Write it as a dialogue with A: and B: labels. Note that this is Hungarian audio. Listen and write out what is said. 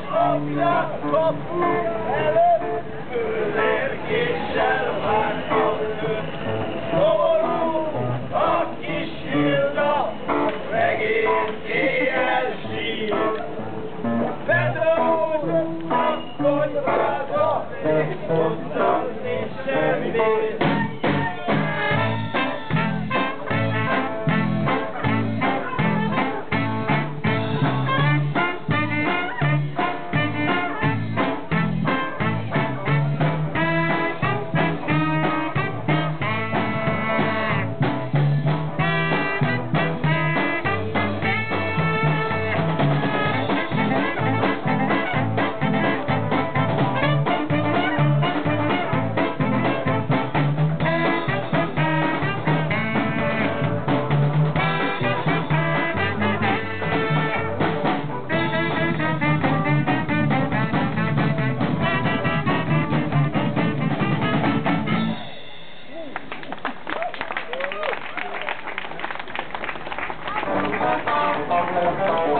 A: Apja kapu előtt, főlérkéssel vártalőtt. Szomorú a kis Hilda, megint éjjel sír. Bedőlt a konyhába, és ottan nincs semmi. Thank you.